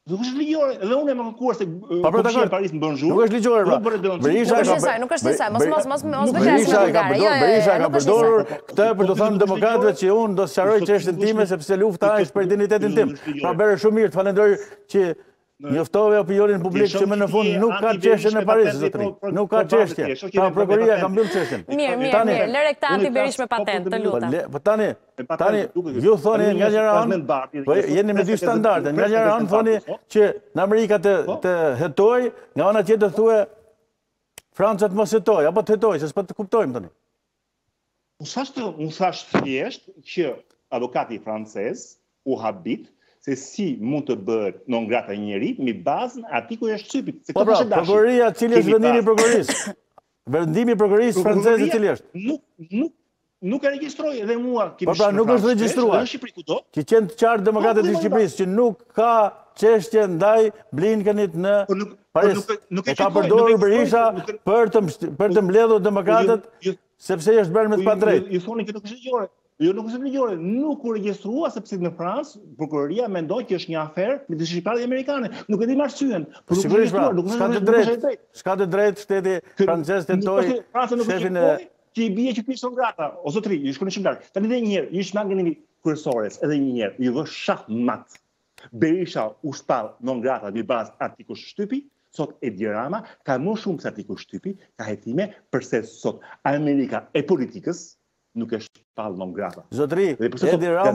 Nuk është ligjore, edhe unë e më kërkuar se Komishia e Paris më bën zhurmë. Nuk është ligjore, pra. Nuk është njësaj, mos vëklasim Berisha ka përdorur këtë për të thënë demokratëve që unë do sqaroj çështjen time sepse lufta është për identitetin tim. Pra bëre shumë mirë, të falenderoj që njoftove opinionin publik që më në fund nuk ka çështje në Paris, zotëri. Nuk ka çështje. Pra prokuroria ka mbyll çështjen. Mirë, lëre këtë anti-Berish me patent, të lutem. Po tani ju thoni nga njëra anë, po jeni me dy standarde. Nga njëra anë thoni që në Amerika të hetoj, nga ana tjetër thuaj Franca të mos hetoj, apo të hetoj, se s'po të kuptojmë tani. Unë thash thjesht që avokati francez u habit se si mund të bëhet non grata një njeri me bazën artikujve të shtypit. Po pra, prokuroria cili është vendimi i prokurorisë. Vendimi i prokurorisë franceze cili është? Nuk e regjistroi edhe mua. Po pra, nuk është regjistruar. Që qenë të qartë demokratët e Shqipërisë që nuk ka çështje ndaj Blinkenit në Paris. E ka përdorur Berisha për të mbledhur demokratët sepse është bërë me të padrejtë. Ju thoni që nuk është ligjore. Jo, nuk është ligjore, nuk u regjistrua sepse në Francë prokuroria mendoi që është një aferë midis shqiptarëve dhe amerikanë. Nuk e di arsyen. Sigurisht pra, s'ka të drejtë shteti francez tentoi shefin e që i bie që ky grata, o zotëri, ju shkoni shumë larg. Tani edhe një herë, ju shmangeni kryesores, edhe një herë, ju vë shahmat. Berisha u shpall non grata mbi bazë artikull shtypi, sot Edi Rama ka më shumë se artikull shtypi, ka hetime përse sot Amerika e politikës nuk e shpall non grata. Zotëri, Edi Rama